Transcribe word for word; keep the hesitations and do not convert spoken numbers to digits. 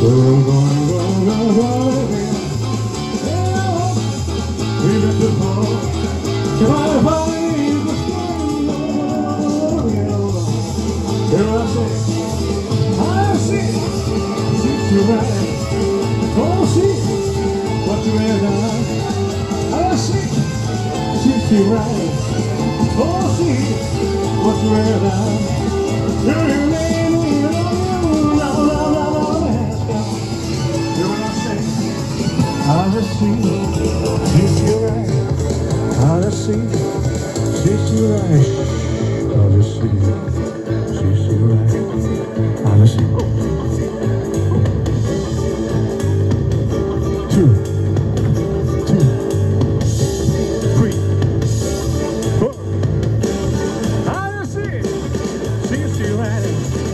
Going, going, going, going, going. We got the ball. Can I find the sun? Here I say, I see, see you right. Oh, see what you have done. I see, see you right. Oh, see what you have done. Your name is la la la la la. Hear what I say? I see, see you right. I see, see you right. I see, see you right. I see. Two, two, three, four. I see, see you right.